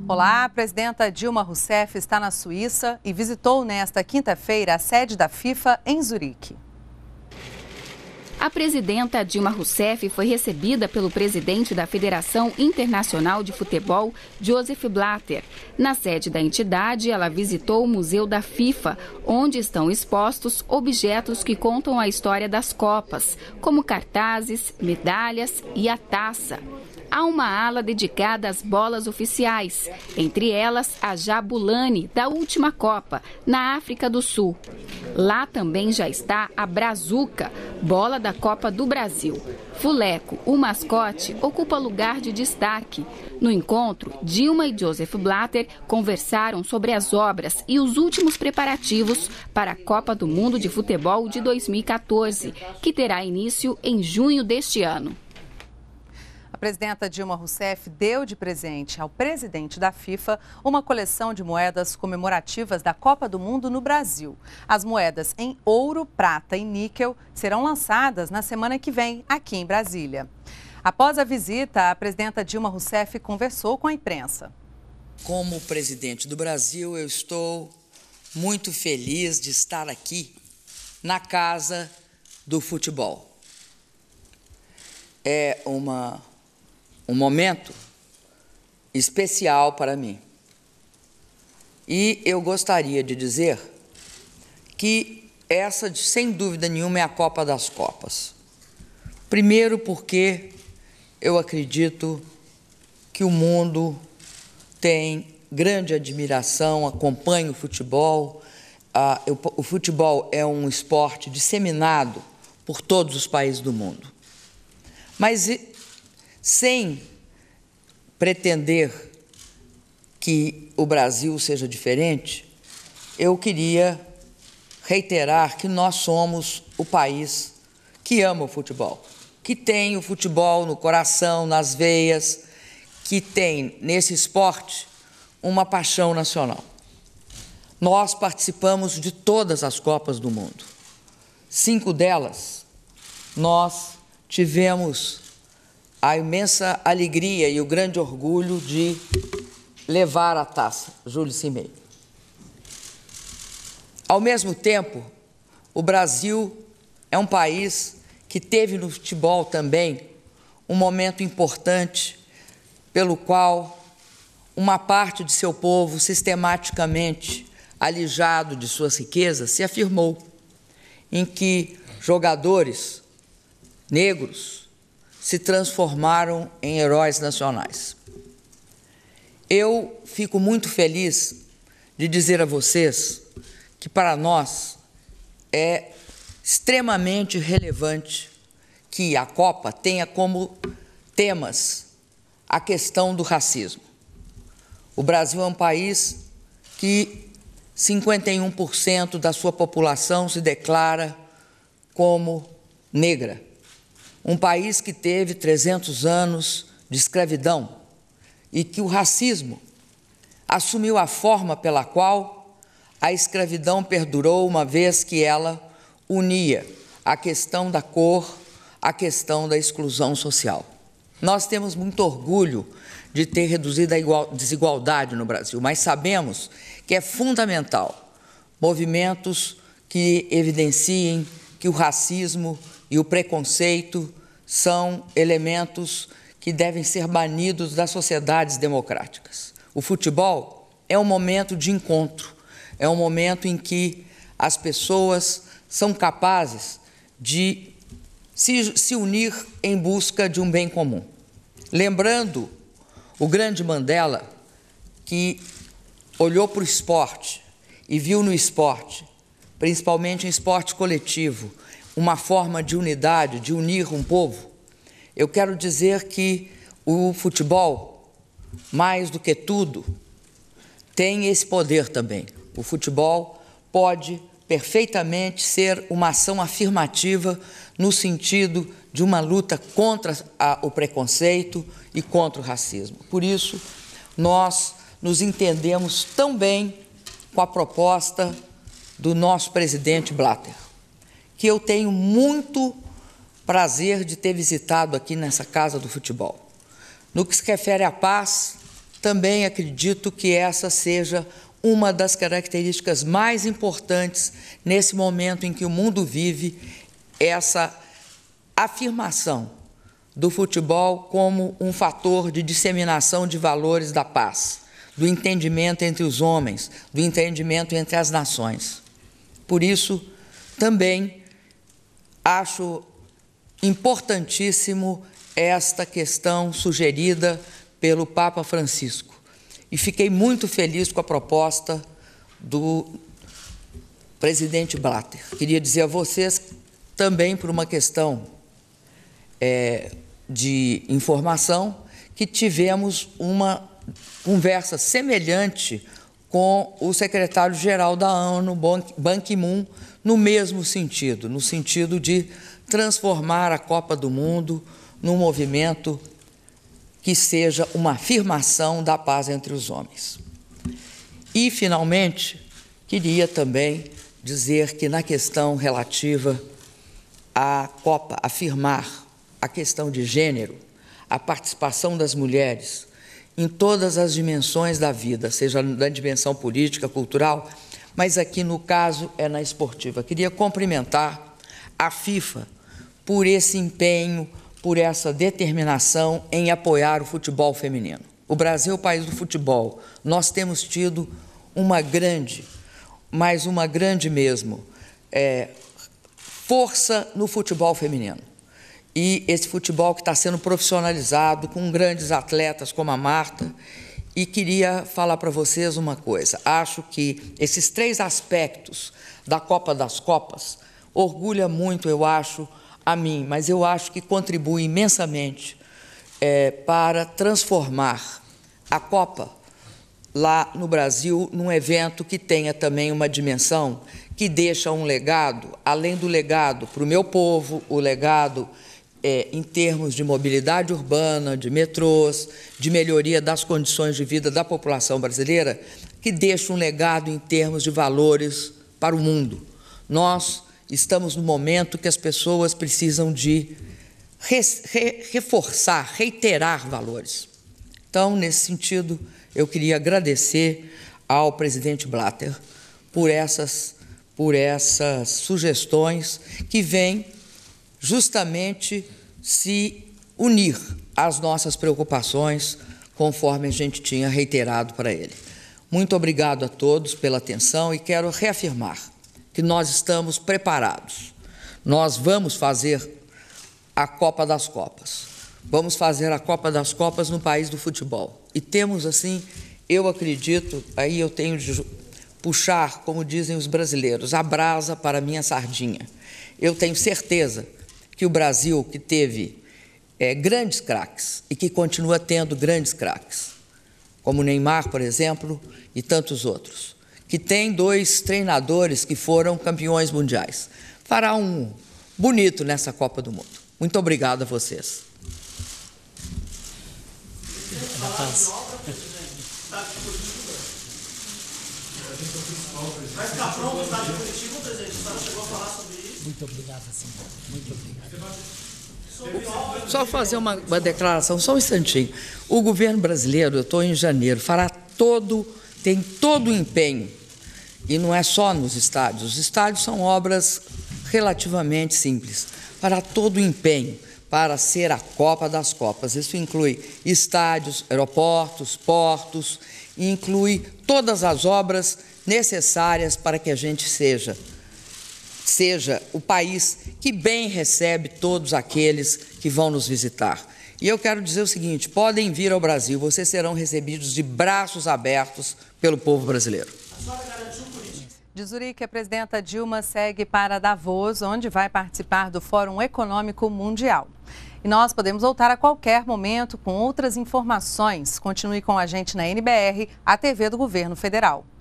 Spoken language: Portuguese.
Olá, a presidenta Dilma Rousseff está na Suíça e visitou nesta quinta-feira a sede da FIFA em Zurique. A presidenta Dilma Rousseff foi recebida pelo presidente da Federação Internacional de Futebol, Joseph Blatter. Na sede da entidade, ela visitou o Museu da FIFA, onde estão expostos objetos que contam a história das Copas, como cartazes, medalhas e a taça. Há uma ala dedicada às bolas oficiais, entre elas a Jabulani, da última Copa, na África do Sul. Lá também já está a Brazuca, bola da Copa do Brasil. Fuleco, o mascote, ocupa lugar de destaque. No encontro, Dilma e Joseph Blatter conversaram sobre as obras e os últimos preparativos para a Copa do Mundo de Futebol de 2014, que terá início em junho deste ano. A presidenta Dilma Rousseff deu de presente ao presidente da FIFA uma coleção de moedas comemorativas da Copa do Mundo no Brasil. As moedas em ouro, prata e níquel serão lançadas na semana que vem, aqui em Brasília. Após a visita, a presidenta Dilma Rousseff conversou com a imprensa. Como presidente do Brasil, eu estou muito feliz de estar aqui na Casa do Futebol. É um momento especial para mim. E eu gostaria de dizer que essa, sem dúvida nenhuma, é a Copa das Copas. Primeiro porque eu acredito que o mundo tem grande admiração, acompanha o futebol. O futebol é um esporte disseminado por todos os países do mundo. Mas sem pretender que o Brasil seja diferente, eu queria reiterar que nós somos o país que ama o futebol, que tem o futebol no coração, nas veias, que tem nesse esporte uma paixão nacional. Nós participamos de todas as Copas do mundo. 5 delas, nós tivemos a imensa alegria e o grande orgulho de levar a taça, Júlio Cimei. Ao mesmo tempo, o Brasil é um país que teve no futebol também um momento importante pelo qual uma parte de seu povo, sistematicamente alijado de suas riquezas, se afirmou, em que jogadores negros se transformaram em heróis nacionais. Eu fico muito feliz de dizer a vocês que para nós é extremamente relevante que a Copa tenha como temas a questão do racismo. O Brasil é um país que 51% da sua população se declara como negra. Um país que teve 300 anos de escravidão e que o racismo assumiu a forma pela qual a escravidão perdurou, uma vez que ela unia a questão da cor à questão da exclusão social. Nós temos muito orgulho de ter reduzido a desigualdade no Brasil, mas sabemos que é fundamental movimentos que evidenciem que o racismo e o preconceito são elementos que devem ser banidos das sociedades democráticas. O futebol é um momento de encontro, é um momento em que as pessoas são capazes de se unir em busca de um bem comum. Lembrando o grande Mandela, que olhou para o esporte e viu no esporte, principalmente em esporte coletivo, uma forma de unidade, de unir um povo. Eu quero dizer que o futebol, mais do que tudo, tem esse poder também. O futebol pode perfeitamente ser uma ação afirmativa no sentido de uma luta contra o preconceito e contra o racismo. Por isso, nós nos entendemos tão bem com a proposta do nosso presidente Blatter, que eu tenho muito prazer de ter visitado aqui nessa Casa do Futebol. No que se refere à paz, também acredito que essa seja uma das características mais importantes nesse momento em que o mundo vive, essa afirmação do futebol como um fator de disseminação de valores da paz, do entendimento entre os homens, do entendimento entre as nações. Por isso, também acho importantíssimo esta questão sugerida pelo Papa Francisco. E fiquei muito feliz com a proposta do presidente Blatter. Queria dizer a vocês, também por uma questão de informação, que tivemos uma conversa semelhante com o secretário-geral da ONU, Ban Ki-moon, no mesmo sentido, no sentido de transformar a Copa do Mundo num movimento que seja uma afirmação da paz entre os homens. E, finalmente, queria também dizer que, na questão relativa à Copa, afirmar a questão de gênero, a participação das mulheres em todas as dimensões da vida, seja na dimensão política, cultural, mas aqui, no caso, é na esportiva. Queria cumprimentar a FIFA por esse empenho, por essa determinação em apoiar o futebol feminino. O Brasil é o país do futebol. Nós temos tido uma grande, mas uma grande mesmo, força no futebol feminino. E esse futebol que está sendo profissionalizado com grandes atletas como a Marta. E queria falar para vocês uma coisa. Acho que esses 3 aspectos da Copa das Copas orgulha muito, eu acho, a mim, mas eu acho que contribui imensamente para transformar a Copa lá no Brasil num evento que tenha também uma dimensão que deixa um legado, além do legado para o meu povo, o legado em termos de mobilidade urbana, de metrôs, de melhoria das condições de vida da população brasileira, que deixa um legado em termos de valores para o mundo. Nós estamos no momento que as pessoas precisam de reforçar, reiterar valores. Então, nesse sentido, eu queria agradecer ao presidente Blatter por essas sugestões que vêm justamente se unir às nossas preocupações, conforme a gente tinha reiterado para ele. Muito obrigado a todos pela atenção e quero reafirmar que nós estamos preparados. Nós vamos fazer a Copa das Copas. Vamos fazer a Copa das Copas no país do futebol. E temos, assim, eu acredito, aí eu tenho de puxar, como dizem os brasileiros, a brasa para a minha sardinha. Eu tenho certeza que o Brasil, que teve grandes craques e que continua tendo grandes craques, como o Neymar, por exemplo, e tantos outros, que tem 2 treinadores que foram campeões mundiais, fará um bonito nessa Copa do Mundo. Muito obrigado a vocês. Vai ficar pronto o estádio de Curitiba, presidente? A senhora chegou a falar sobre isso? Muito obrigado, senhor. Muito obrigado. Só fazer uma declaração, só um instantinho. O governo brasileiro, eu estou em janeiro, tem todo o empenho, e não é só nos estádios. Os estádios são obras relativamente simples. Fará todo o empenho para ser a Copa das Copas. Isso inclui estádios, aeroportos, portos, e inclui todas as obras necessárias para que a gente seja o país que bem recebe todos aqueles que vão nos visitar. E eu quero dizer o seguinte, podem vir ao Brasil, vocês serão recebidos de braços abertos pelo povo brasileiro. De Zurique, a presidenta Dilma segue para Davos, onde vai participar do Fórum Econômico Mundial. E nós podemos voltar a qualquer momento com outras informações. Continue com a gente na NBR, a TV do Governo Federal.